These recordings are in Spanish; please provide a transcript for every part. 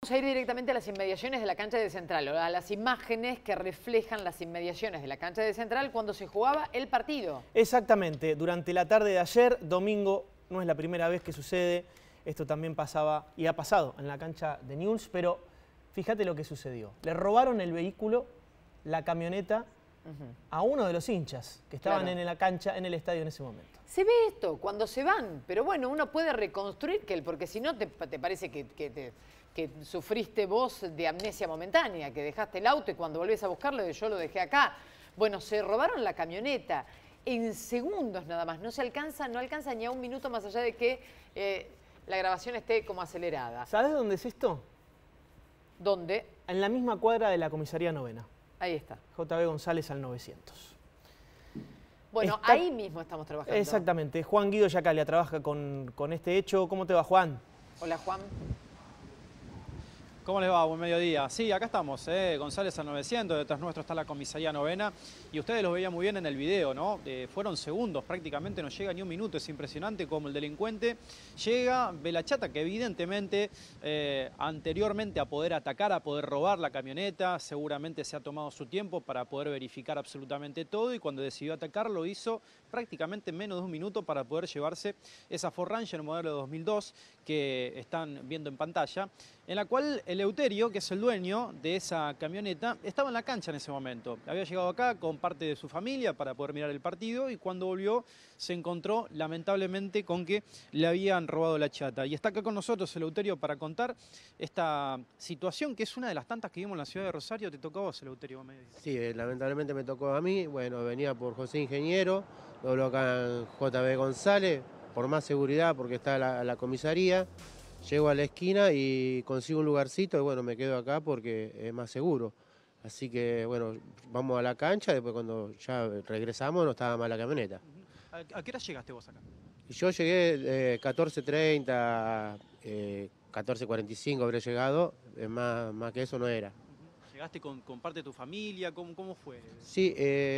Vamos a ir directamente a las inmediaciones de la cancha de Central, a las imágenes que reflejan las inmediaciones de la cancha de Central cuando se jugaba el partido. Exactamente, durante la tarde de ayer, domingo, no es la primera vez que sucede, esto también pasaba y ha pasado en la cancha de Newell's, pero fíjate lo que sucedió. Le robaron el vehículo, la camioneta, a uno de los hinchas que estaban en la cancha, en el estadio en ese momento. Se ve esto cuando se van, pero bueno, uno puede reconstruir, porque si no te parece que sufriste vos de amnesia momentánea, que dejaste el auto y cuando volvés a buscarlo, yo lo dejé acá. Bueno, se robaron la camioneta en segundos nada más, no alcanza ni a un minuto más allá de que la grabación esté como acelerada. ¿Sabés dónde es esto? ¿Dónde? En la misma cuadra de la comisaría novena. Ahí está. JB González al 900. Bueno, ahí mismo estamos trabajando. Exactamente. Juan Guido Yacalia trabaja con este hecho. ¿Cómo te va, Juan? Hola, Juan. ¿Cómo les va? Buen mediodía. Sí, acá estamos, González al 900, detrás nuestro está la comisaría novena y ustedes lo veían muy bien en el video, ¿no? Fueron segundos, prácticamente no llega ni un minuto, es impresionante como el delincuente llega, ve la chata que evidentemente anteriormente a poder atacar, a poder robar la camioneta, seguramente se ha tomado su tiempo para poder verificar absolutamente todo y cuando decidió atacar lo hizo prácticamente en menos de un minuto para poder llevarse esa Ford Ranger modelo de 2002 que están viendo en pantalla, en la cual Eleuterio, que es el dueño de esa camioneta, estaba en la cancha en ese momento. Había llegado acá con parte de su familia para poder mirar el partido y cuando volvió se encontró lamentablemente con que le habían robado la chata. Y está acá con nosotros Eleuterio para contar esta situación que es una de las tantas que vimos en la ciudad de Rosario. ¿Te tocó a vos, Eleuterio? Sí, lamentablemente me tocó a mí. Bueno, venía por José Ingeniero, doblo acá en JB González, por más seguridad porque está la comisaría. Llego a la esquina y consigo un lugarcito y bueno, me quedo acá porque es más seguro. Así que bueno, vamos a la cancha, después cuando ya regresamos no estaba mal la camioneta. ¿A qué hora llegaste vos acá? Yo llegué 14:30, 14:45 habré llegado, más que eso no era. ¿Llegaste con parte de tu familia? ¿Cómo fue? Sí,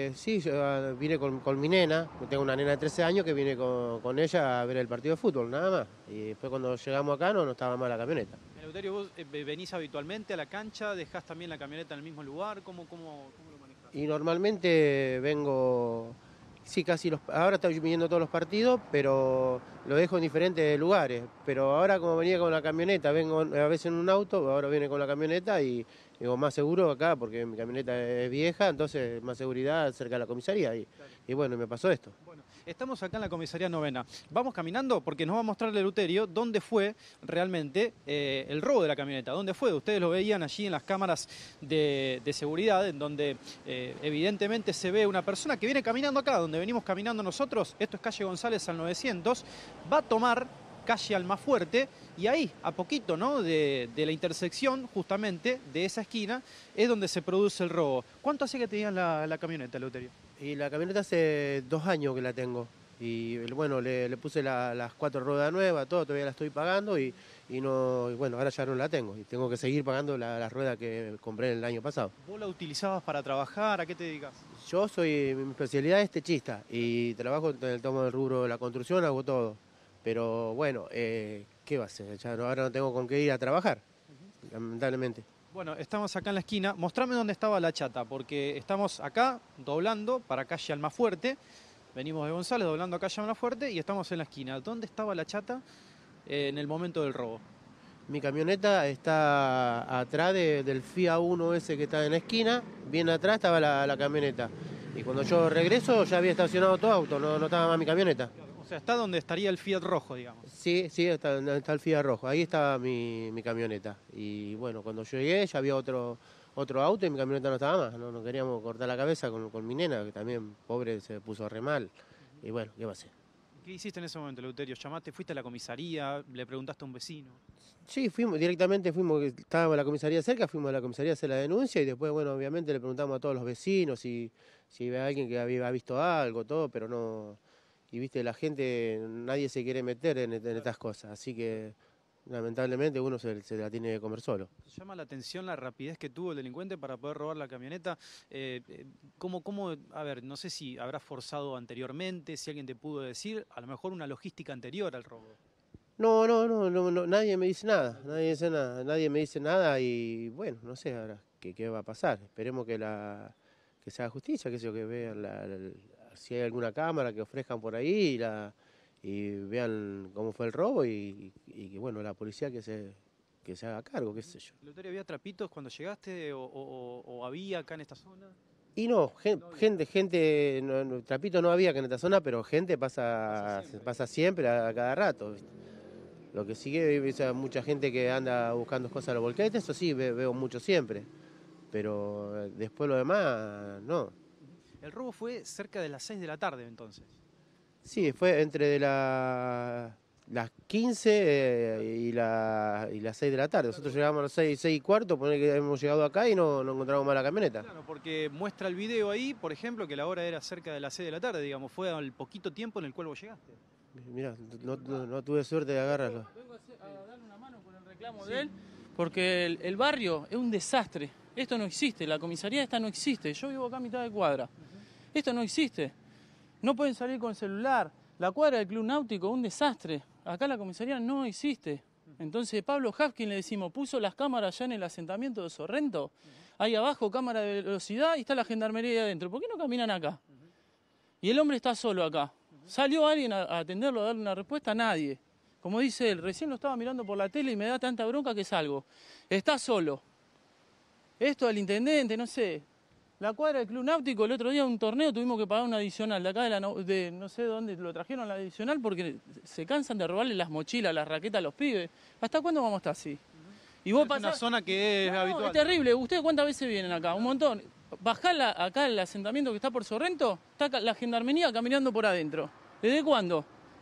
yo vine con mi nena, tengo una nena de 13 años que vine con ella a ver el partido de fútbol, nada más. Y después cuando llegamos acá no estaba mal la camioneta. Eleuterio, ¿vos venís habitualmente a la cancha? ¿Dejás también la camioneta en el mismo lugar? ¿Cómo lo manejás? Y normalmente vengo, sí, ahora estoy viniendo todos los partidos, pero lo dejo en diferentes lugares. Pero ahora como venía con la camioneta, vengo a veces en un auto, ahora viene con la camioneta y digo, más seguro acá porque mi camioneta es vieja, entonces más seguridad cerca de la comisaría. Y bueno, me pasó esto. Bueno, estamos acá en la comisaría novena. Vamos caminando porque nos va a mostrar Eleuterio dónde fue realmente el robo de la camioneta. ¿Dónde fue? Ustedes lo veían allí en las cámaras de seguridad, en donde evidentemente se ve una persona que viene caminando acá, donde venimos caminando nosotros. Esto es calle González al 900. Va a tomar calle Almafuerte y ahí, a poquito, ¿no?, de la intersección, justamente, de esa esquina, es donde se produce el robo. ¿Cuánto hace que tenían la camioneta, Eleuterio? Y la camioneta hace 2 años que la tengo. Y bueno, le puse las 4 ruedas nuevas, todo, todavía la estoy pagando y bueno, ahora ya no la tengo. Y tengo que seguir pagando las ruedas que compré el año pasado. ¿Vos la utilizabas para trabajar? ¿A qué te dedicas? Mi especialidad es techista y trabajo en el tomo del rubro de la construcción, hago todo. Pero bueno, ¿qué va a ser? Ahora no tengo con qué ir a trabajar, lamentablemente. Bueno, estamos acá en la esquina. Mostrame dónde estaba la chata, porque estamos acá doblando para calle Almafuerte. Venimos de González doblando a calle Almafuerte y estamos en la esquina. ¿Dónde estaba la chata en el momento del robo? Mi camioneta está atrás del Fiat Uno ese que está en la esquina. Bien atrás estaba la camioneta. Y cuando yo regreso ya había estacionado todo auto, no estaba más mi camioneta. O sea, está donde estaría el Fiat rojo, digamos. Sí, está el Fiat rojo. Ahí estaba mi camioneta. Y bueno, cuando yo llegué ya había otro auto y mi camioneta no estaba más. No queríamos cortar la cabeza con mi nena, que también, pobre, se puso re mal. Y bueno, ¿qué va a hacer? ¿Qué hiciste en ese momento, Eleuterio? ¿Llamaste, fuiste a la comisaría, le preguntaste a un vecino? Sí, directamente fuimos, estábamos en la comisaría cerca, fuimos a la comisaría a hacer la denuncia y después, bueno, obviamente le preguntamos a todos los vecinos si había alguien que había visto algo, todo, pero no. Y viste, la gente, nadie se quiere meter en estas cosas, así que lamentablemente uno se la tiene que comer solo. Llama la atención la rapidez que tuvo el delincuente para poder robar la camioneta. A ver, no sé si habrá forzado anteriormente, si alguien te pudo decir, a lo mejor una logística anterior al robo. No, nadie me dice nada, nadie me dice nada y bueno, no sé ahora qué va a pasar. Esperemos que se haga justicia, que sé yo, que vean si hay alguna cámara que ofrezcan por ahí y vean cómo fue el robo y que bueno, la policía que se haga cargo, qué sé yo. Eleuterio, ¿había trapitos cuando llegaste o había acá en esta zona? Y no, gente, trapito no había acá en esta zona, pero gente pasa siempre a cada rato, ¿viste? Lo que sigue, mucha gente que anda buscando cosas a los volquetes, eso sí, veo mucho siempre, pero después lo demás, no. El robo fue cerca de las 6 de la tarde entonces. Sí, fue entre las 15 y las 6 de la tarde. Nosotros llegamos a las 6 y cuarto, poner que hemos llegado acá y no encontramos más la camioneta. Claro, porque muestra el video ahí, por ejemplo, que la hora era cerca de las 6 de la tarde, digamos, fue al poquito tiempo en el cual vos llegaste. Mirá, no tuve suerte de agarrarlo. Vengo a darle una mano con el reclamo de él, porque el barrio es un desastre. Esto no existe, la comisaría esta no existe. Yo vivo acá a mitad de cuadra. Esto no existe. No pueden salir con celular. La cuadra del Club Náutico, un desastre. Acá la comisaría no existe. Entonces Pablo Hafkin, le decimos, puso las cámaras allá en el asentamiento de Sorrento. Ahí abajo, cámara de velocidad, y está la gendarmería ahí adentro. ¿Por qué no caminan acá? Y el hombre está solo acá. ¿Salió alguien a atenderlo, a darle una respuesta? Nadie. Como dice él, recién lo estaba mirando por la tele y me da tanta bronca que salgo. Está solo. Esto del intendente, no sé. La cuadra del Club Náutico, el otro día un torneo tuvimos que pagar una adicional. De acá de no sé dónde lo trajeron la adicional porque se cansan de robarle las mochilas, las raquetas a los pibes. ¿Hasta cuándo vamos a estar así? Y vos Es una zona que es habitual. Es terrible. ¿Ustedes cuántas veces vienen acá? Un montón. Bajá acá el asentamiento que está por Sorrento, está la gendarmería caminando por adentro. ¿Desde cuándo?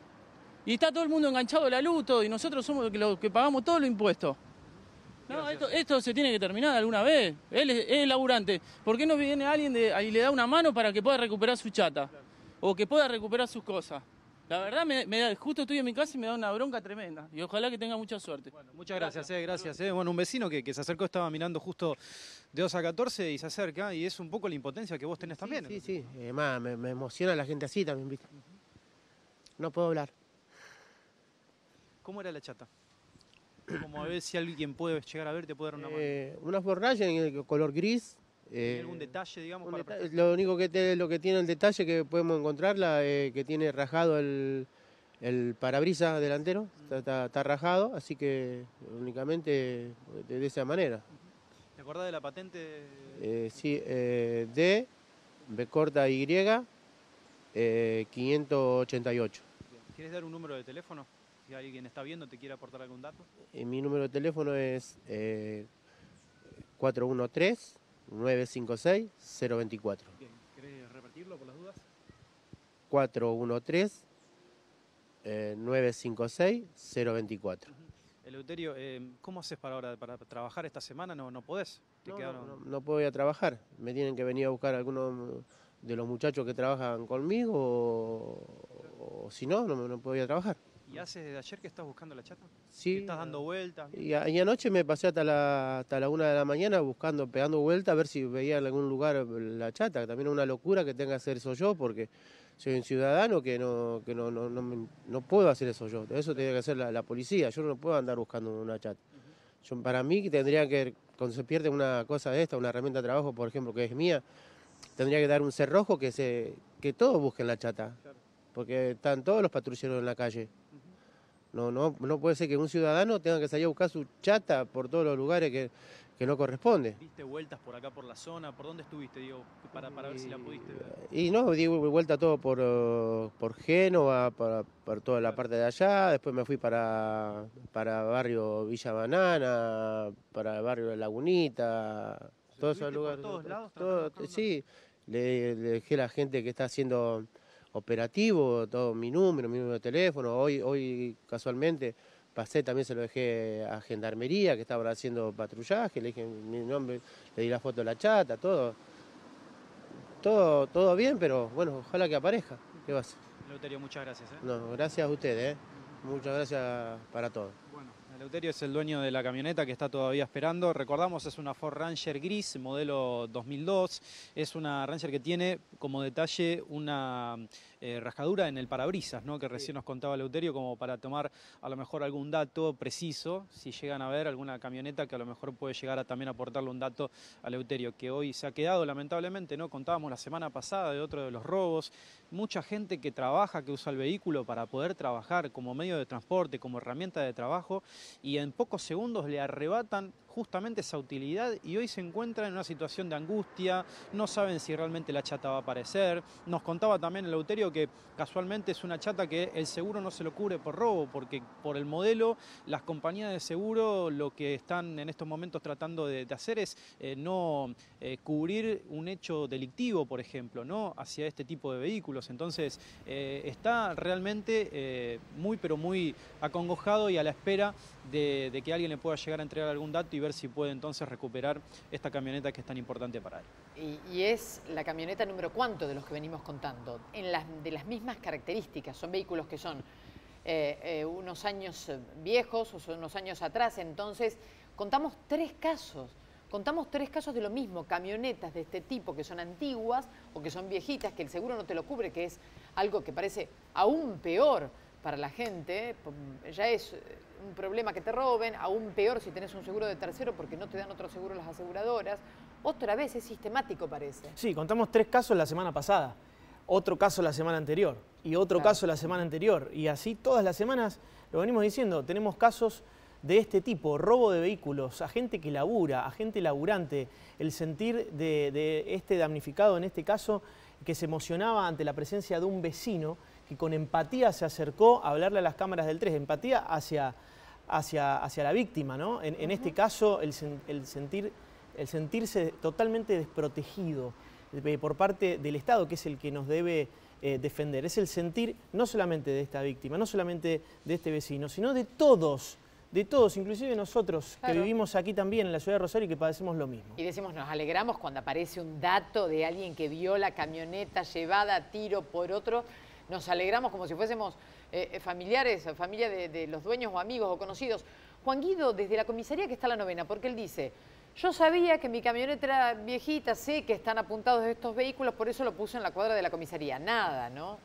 Y está todo el mundo enganchado a la luz, todo, y nosotros somos los que pagamos todos los impuestos. No, esto se tiene que terminar alguna vez. Él es laburante. ¿Por qué no viene alguien y le da una mano para que pueda recuperar su chata? O que pueda recuperar sus cosas. La verdad, justo estoy en mi casa y me da una bronca tremenda. Y ojalá que tenga mucha suerte. Bueno, muchas gracias, gracias. Bueno, un vecino que se acercó, estaba mirando justo de 2 a 14 y se acerca, y es un poco la impotencia que vos tenés también. Sí. Además, me emociona la gente así también, ¿viste? No puedo hablar. ¿Cómo era la chata? Como a ver si alguien puede llegar a ver, te puede dar una mano. Una forraya en el color gris. ¿Tiene algún detalle, digamos? Lo único que tiene el detalle que podemos encontrarla, que tiene rajado el parabrisas delantero, está rajado, así que únicamente de esa manera. ¿Te acordás de la patente? Sí, D, B corta Y, 588. ¿Quieres dar un número de teléfono? Si alguien está viendo, te quiere aportar algún dato. Mi número de teléfono es 413-956-024. Bien, ¿querés repetirlo por las dudas? 413-956-024. Eleuterio, ¿cómo haces para trabajar esta semana? ¿No podés? No puedo ir a trabajar. Me tienen que venir a buscar algunos de los muchachos que trabajan conmigo o si no puedo ir a trabajar. ¿Y hace desde ayer que estás buscando la chata? Sí. ¿Estás dando vueltas? Y anoche me pasé hasta la 1 de la mañana pegando vueltas a ver si veía en algún lugar la chata, que también es una locura que tenga que hacer eso yo, porque soy un ciudadano que no puedo hacer eso yo. Eso tiene que hacer la policía, yo no puedo andar buscando una chata. Para mí tendría que, cuando se pierde una cosa de esta, una herramienta de trabajo, por ejemplo, que es mía, tendría que dar un cerrojo que todos busquen la chata, porque están todos los patrulleros en la calle. No puede ser que un ciudadano tenga que salir a buscar su chata por todos los lugares que no corresponde. ¿Diste vueltas por acá, por la zona? ¿Por dónde estuviste, digo, para ver si la pudiste ver? Y no, di vuelta todo por Génova, por toda la parte de allá, después me fui para barrio Villa Banana, para el barrio de Lagunita, todos esos lugares. ¿Por todos lados? Sí, le dejé a la gente que está haciendo operativo, todo mi número de teléfono. Hoy casualmente pasé, también se lo dejé a Gendarmería, que estaba haciendo patrullaje, le dije mi nombre, le di la foto de la chata, todo bien, pero bueno, ojalá que aparezca. ¿Qué va a hacer? Eleuterio, muchas gracias. No, gracias a ustedes, muchas gracias para todo. Bueno, Eleuterio es el dueño de la camioneta que está todavía esperando. Recordamos, es una Ford Ranger gris, modelo 2002. Es una Ranger que tiene como detalle una rajadura en el parabrisas, ¿no? Que recién nos contaba Eleuterio, como para tomar a lo mejor algún dato preciso, si llegan a ver alguna camioneta que a lo mejor puede llegar a también aportarle un dato a Eleuterio, que hoy se ha quedado lamentablemente, ¿no? Contábamos la semana pasada de otro de los robos. Mucha gente que trabaja, que usa el vehículo para poder trabajar como medio de transporte, como herramienta de trabajo, y en pocos segundos le arrebatan justamente esa utilidad y hoy se encuentran en una situación de angustia, no saben si realmente la chata va a aparecer. Nos contaba también Eleuterio que casualmente es una chata que el seguro no se lo cubre por robo, porque por el modelo las compañías de seguro lo que están en estos momentos tratando de hacer es no cubrir un hecho delictivo, por ejemplo, ¿no? Hacia este tipo de vehículos. Entonces está realmente muy pero muy acongojado y a la espera de que alguien le pueda llegar a entregar algún dato y ver si puede entonces recuperar esta camioneta que es tan importante para él. Y es la camioneta número cuánto de los que venimos contando, de las mismas características, son vehículos que son unos años viejos o son unos años atrás, entonces contamos tres casos de lo mismo, camionetas de este tipo que son antiguas o que son viejitas, que el seguro no te lo cubre, que es algo que parece aún peor para la gente, ya es un problema que te roben, aún peor si tenés un seguro de tercero porque no te dan otro seguro las aseguradoras. Otra vez es sistemático, parece. Sí, contamos 3 casos la semana pasada, otro caso la semana anterior y otro caso la semana anterior. Y así todas las semanas lo venimos diciendo, tenemos casos de este tipo, robo de vehículos, a gente que labura, a gente laburante, el sentir de este damnificado en este caso que se emocionaba ante la presencia de un vecino que con empatía se acercó a hablarle a las cámaras del 3, empatía hacia la víctima, ¿no? En este caso, el sentirse totalmente desprotegido por parte del Estado, que es el que nos debe defender. Es el sentir no solamente de esta víctima, no solamente de este vecino, sino de todos, inclusive nosotros que vivimos aquí también en la ciudad de Rosario y que padecemos lo mismo. Y decimos, nos alegramos cuando aparece un dato de alguien que vio la camioneta llevada a tiro por otro. Nos alegramos como si fuésemos familiares, familia de los dueños o amigos o conocidos. Juan Guido, desde la comisaría que está la novena, porque él dice, yo sabía que mi camioneta era viejita, sé que están apuntados estos vehículos, por eso lo puse en la cuadra de la comisaría. Nada, ¿no?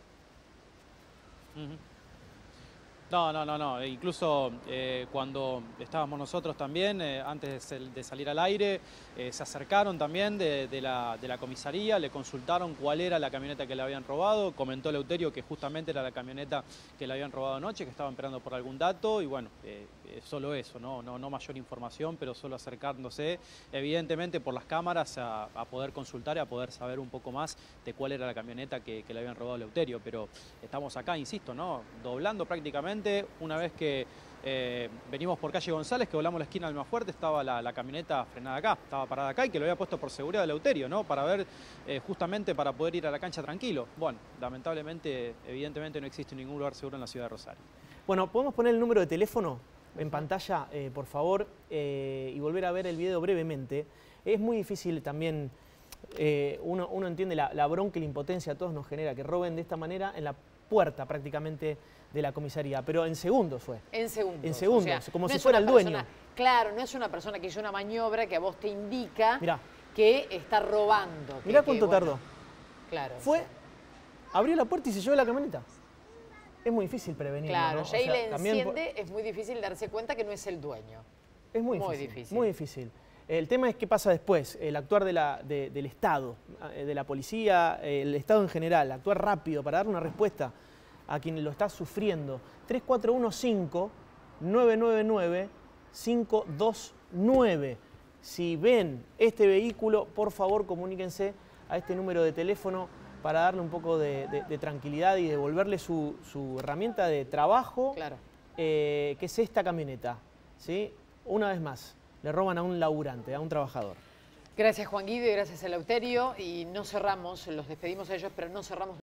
No. Incluso cuando estábamos nosotros también, antes de salir al aire, se acercaron también de la comisaría, le consultaron cuál era la camioneta que le habían robado. Comentó Eleuterio que justamente era la camioneta que le habían robado anoche, que estaban esperando por algún dato. Y bueno, solo eso, no mayor información, pero solo acercándose, evidentemente por las cámaras, a poder consultar y a poder saber un poco más de cuál era la camioneta que le habían robado a Eleuterio. Pero estamos acá, insisto, ¿no? Doblando prácticamente. Una vez que venimos por calle González, que volamos la esquina del Almafuerte, estaba la camioneta frenada acá, estaba parada acá y que lo había puesto por seguridad de Eleuterio, ¿no? Para ver, justamente para poder ir a la cancha tranquilo. Bueno, lamentablemente, evidentemente no existe ningún lugar seguro en la ciudad de Rosario. Bueno, ¿podemos poner el número de teléfono en pantalla, por favor, y volver a ver el video brevemente? Es muy difícil también, uno entiende la bronca y la impotencia a todos nos genera que roben de esta manera en la puerta prácticamente de la comisaría, pero en segundos fue. En segundos. En segundos, o sea, como no si fuera el dueño. Claro, no es una persona que hizo una maniobra que a vos te indica Mirá. que está robando. Mirá cuánto tardó. Claro. Abrió la puerta y se llevó la camioneta. Es muy difícil prevenir. Claro, ¿no? ya ahí le enciende, es muy difícil darse cuenta que no es el dueño. Es muy difícil. Muy difícil. El tema es qué pasa después, el actuar del Estado, de la policía, el Estado en general, actuar rápido para dar una respuesta a quien lo está sufriendo. 3415-999-529. Si ven este vehículo, por favor comuníquense a este número de teléfono para darle un poco de tranquilidad y devolverle su herramienta de trabajo, que es esta camioneta, ¿sí? Una vez más, le roban a un laburante, a un trabajador. Gracias Juan Guido y gracias Eleuterio. Y no cerramos, los despedimos a ellos, pero no cerramos